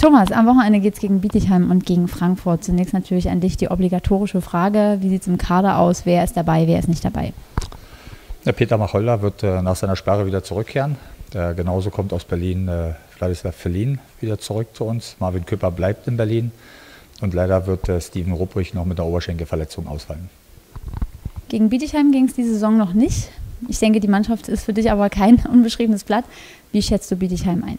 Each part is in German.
Thomas, am Wochenende geht es gegen Bietigheim und gegen Frankfurt. Zunächst natürlich an dich die obligatorische Frage, wie sieht es im Kader aus, wer ist dabei, wer ist nicht dabei? Der Peter Macholder wird nach seiner Sperre wieder zurückkehren. Genauso kommt aus Berlin Vladislav Felin wieder zurück zu uns. Marvin Küpper bleibt in Berlin und leider wird Steven Rupprich noch mit der Oberschenkelverletzung ausfallen. Gegen Bietigheim ging es diese Saison noch nicht. Ich denke, die Mannschaft ist für dich aber kein unbeschriebenes Blatt. Wie schätzt du Bietigheim ein?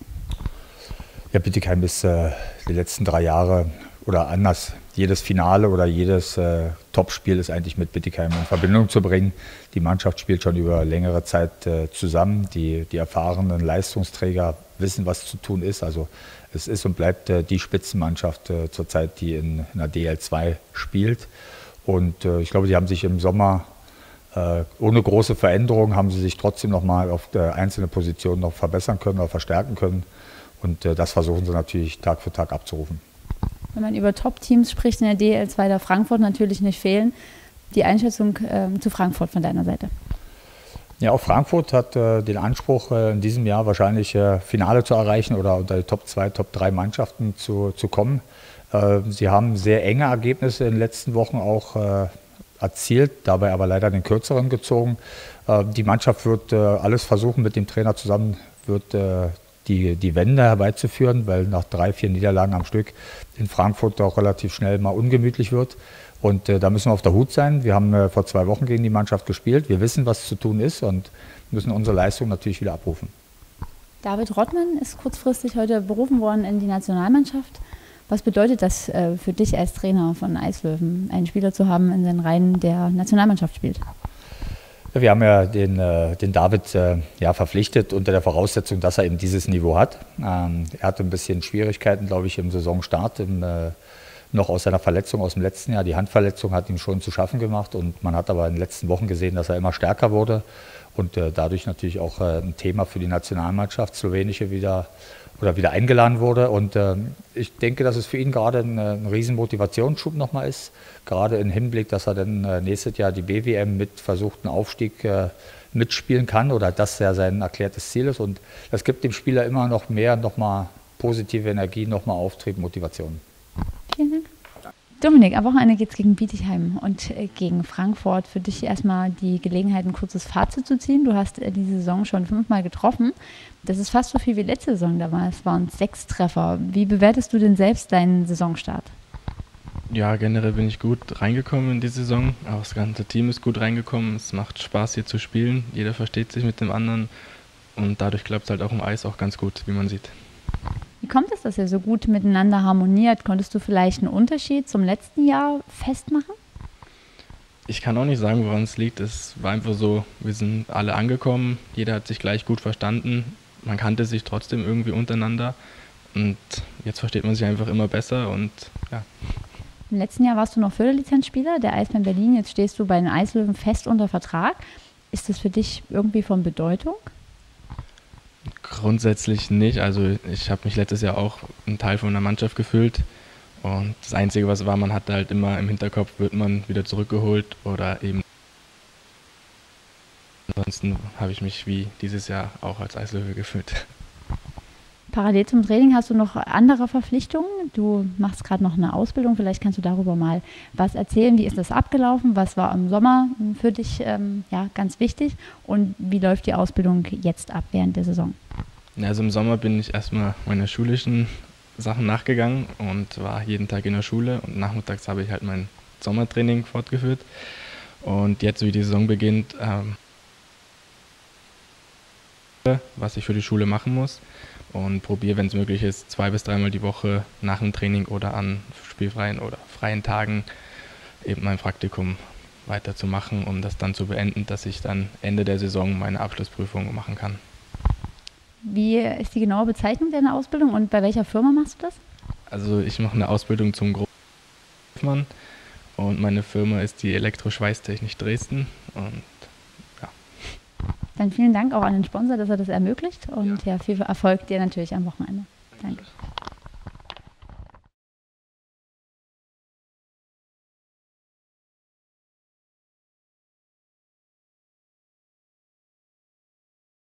Ja, Bietigheim ist die letzten 3 Jahre oder anders. Jedes Finale oder jedes Topspiel ist eigentlich mit Bietigheim in Verbindung zu bringen. Die Mannschaft spielt schon über längere Zeit zusammen. Die erfahrenen Leistungsträger wissen, was zu tun ist. Also es ist und bleibt die Spitzenmannschaft zurzeit, die in der DL2 spielt. Und ich glaube, die haben sich im Sommer ohne große Veränderungen haben sie sich trotzdem noch mal auf einzelne Positionen noch verbessern können oder verstärken können. Und das versuchen sie natürlich Tag für Tag abzurufen. Wenn man über Top-Teams spricht in der DL2, darf Frankfurt natürlich nicht fehlen. Die Einschätzung zu Frankfurt von deiner Seite? Ja, auch Frankfurt hat den Anspruch, in diesem Jahr wahrscheinlich Finale zu erreichen oder unter die Top 2, Top 3 Mannschaften zu kommen. Sie haben sehr enge Ergebnisse in den letzten Wochen auch erzielt, dabei aber leider den kürzeren gezogen. Die Mannschaft wird alles versuchen, mit dem Trainer zusammen wird die Wende herbeizuführen, weil nach 3, 4 Niederlagen am Stück in Frankfurt auch relativ schnell mal ungemütlich wird. Und da müssen wir auf der Hut sein. Wir haben vor 2 Wochen gegen die Mannschaft gespielt. Wir wissen, was zu tun ist und müssen unsere Leistung natürlich wieder abrufen. David Rottmann ist kurzfristig heute berufen worden in die Nationalmannschaft. Was bedeutet das für dich als Trainer von Eislöwen, einen Spieler zu haben in den Reihen der Nationalmannschaft spielt? Wir haben ja den David verpflichtet unter der Voraussetzung, dass er eben dieses Niveau hat. Er hatte ein bisschen Schwierigkeiten, glaube ich, im Saisonstart, noch aus seiner Verletzung aus dem letzten Jahr. Die Handverletzung hat ihm schon zu schaffen gemacht und man hat aber in den letzten Wochen gesehen, dass er immer stärker wurde und dadurch natürlich auch ein Thema für die Nationalmannschaft Slowenische wieder eingeladen wurde. Und ich denke, dass es für ihn gerade ein riesen Motivationsschub nochmal ist, gerade im Hinblick, dass er dann nächstes Jahr die BWM mit versuchten Aufstieg mitspielen kann oder dass ja sein erklärtes Ziel ist. Und das gibt dem Spieler immer noch mehr, nochmal positive Energie, nochmal Auftrieb, Motivation. Vielen Dank. Dominik, am Wochenende geht es gegen Bietigheim und gegen Frankfurt. Für dich erstmal die Gelegenheit, ein kurzes Fazit zu ziehen. Du hast diese Saison schon 5-mal getroffen. Das ist fast so viel wie letzte Saison. Damals waren es 6 Treffer. Wie bewertest du denn selbst deinen Saisonstart? Ja, generell bin ich gut reingekommen in die Saison. Auch das ganze Team ist gut reingekommen. Es macht Spaß, hier zu spielen. Jeder versteht sich mit dem anderen. Und dadurch klappt es halt auch im Eis auch ganz gut, wie man sieht. Wie kommt es, dass ihr so gut miteinander harmoniert? Konntest du vielleicht einen Unterschied zum letzten Jahr festmachen? Ich kann auch nicht sagen, woran es liegt. Es war einfach so, wir sind alle angekommen, jeder hat sich gleich gut verstanden. Man kannte sich trotzdem irgendwie untereinander und jetzt versteht man sich einfach immer besser und ja. Im letzten Jahr warst du noch Förderlizenzspieler der Eisbären Berlin, jetzt stehst du bei den Eislöwen fest unter Vertrag. Ist das für dich irgendwie von Bedeutung? Grundsätzlich nicht. Also ich habe mich letztes Jahr auch einen Teil von der Mannschaft gefühlt und das Einzige, was war, man hatte halt immer im Hinterkopf, wird man wieder zurückgeholt oder eben. Ansonsten habe ich mich wie dieses Jahr auch als Eislöwe gefühlt. Parallel zum Training hast du noch andere Verpflichtungen. Du machst gerade noch eine Ausbildung. Vielleicht kannst du darüber mal was erzählen. Wie ist das abgelaufen? Was war im Sommer für dich ganz wichtig? Und wie läuft die Ausbildung jetzt ab während der Saison? Ja, also im Sommer bin ich erstmal meiner schulischen Sachen nachgegangen und war jeden Tag in der Schule. Und nachmittags habe ich halt mein Sommertraining fortgeführt. Und jetzt, wie die Saison beginnt, was ich für die Schule machen muss und probiere, wenn es möglich ist, 2- bis 3-mal die Woche nach dem Training oder an spielfreien oder freien Tagen eben mein Praktikum weiterzumachen, um das dann zu beenden, dass ich dann Ende der Saison meine Abschlussprüfung machen kann. Wie ist die genaue Bezeichnung deiner Ausbildung und bei welcher Firma machst du das? Also ich mache eine Ausbildung zum Großmann und meine Firma ist die Elektroschweißtechnik Dresden und dann vielen Dank auch an den Sponsor, dass er das ermöglicht und viel Erfolg dir natürlich am Wochenende. Danke.